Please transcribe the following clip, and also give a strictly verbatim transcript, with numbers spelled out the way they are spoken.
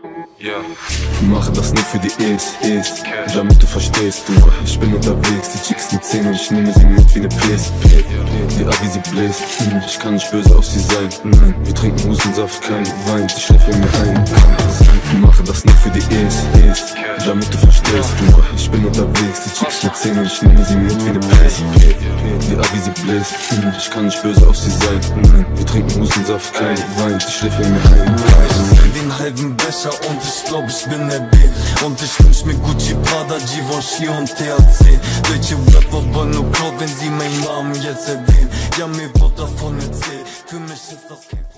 Ja. Mache das nur für die E's, E's, damit du verstehst, du. Ich bin unterwegs, die Chicks mit zehn und ich nehme sie mit wie ne P S P. Die Art wie sie bläst, ich kann nicht böse auf sie sein. Nein, wir trinken Hustensaft, kein Wein, sie schläft bei mir ein. Mache das nur für die E's, E's, damit du verstehst, du. Ich bin unterwegs, die Chicks mit zehn und ich nehme sie mit wie ne P S P. Die Art wie sie bläst, ich kann nicht böse auf sie sein. Nein, wir trinken Hustensaft, kein Wein, sie schläft bei mir ein. Den halben Becher und ich glaub ich bin der B. Und ich wünsch mir Gucci, Prada, Givenchy und T H C. Deutsche Rapper wollen nur Cloud, wenn sie meinen Namen jetzt erwähnen. Ja, mir wird davon erzählt, für mich ist das kein